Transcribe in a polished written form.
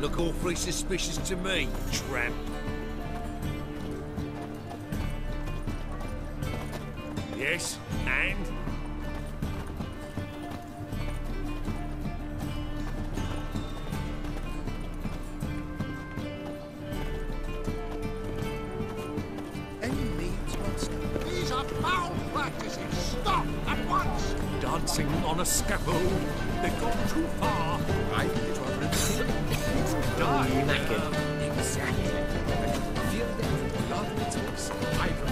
Look awfully suspicious to me, tramp. Yes, and? Any needs, master? These are foul practices! Stop at once! Dancing on a scaffold. They've gone too far. I think it's rather interesting. Die. Knackered. Exactly. I feel that the government's I